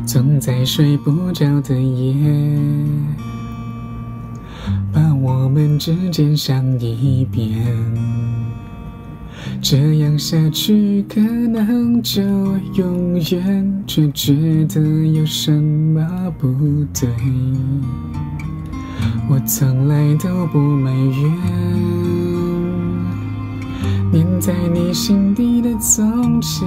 总在睡不着的夜，把我们之间想一遍。这样下去可能就永远，却觉得有什么不对。我从来都不埋怨黏在你心底的从前，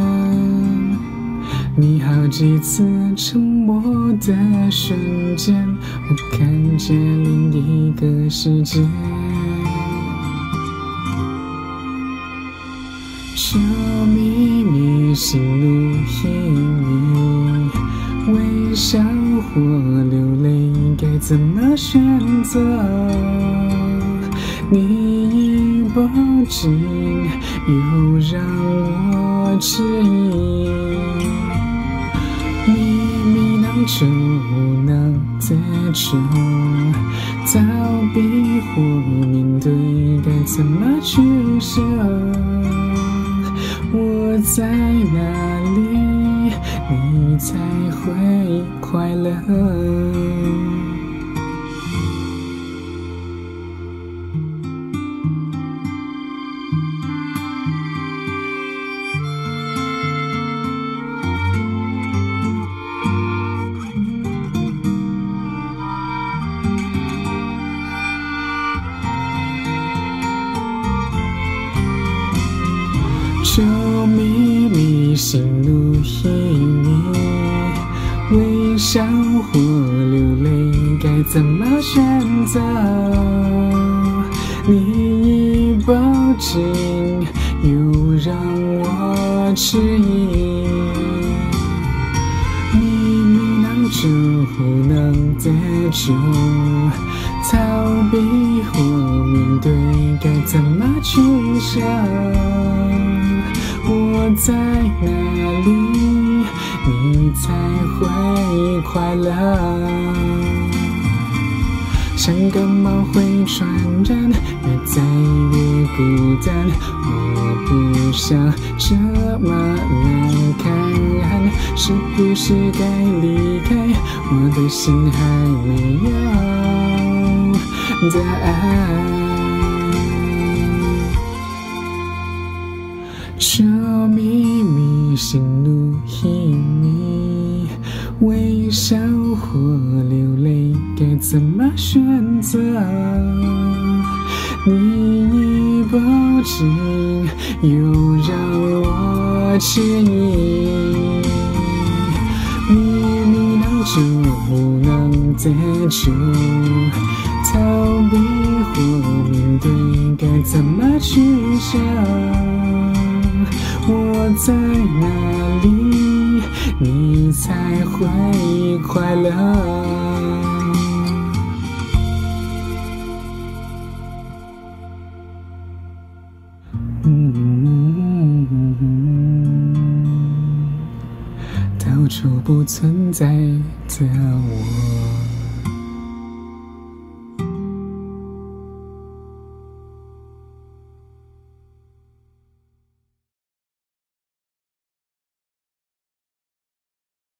你好几次沉默的瞬间，我看见另一个世界。这秘密心路隐秘，微笑或流泪该怎么选择？你一抱紧又让我迟疑，迷茫中无能的就逃避或面对该怎么取舍？我在哪里，你才会快乐？这秘密心路隐秘，微笑或流泪该怎么选择？你一抱紧又让我迟疑，迷茫中无能的就逃避或面对该怎么取舍？我在哪里，你才会快乐？像感冒会传染，越在越孤单。我不想这么难堪，是不是该离开？我的心还没有答案。这秘密心路隐秘，微笑或流泪该怎么选择？你一抱紧又让我迟疑，迷茫中无能的就逃避或面对该怎么取舍？我在哪里，你才会快乐？到处不存在的我。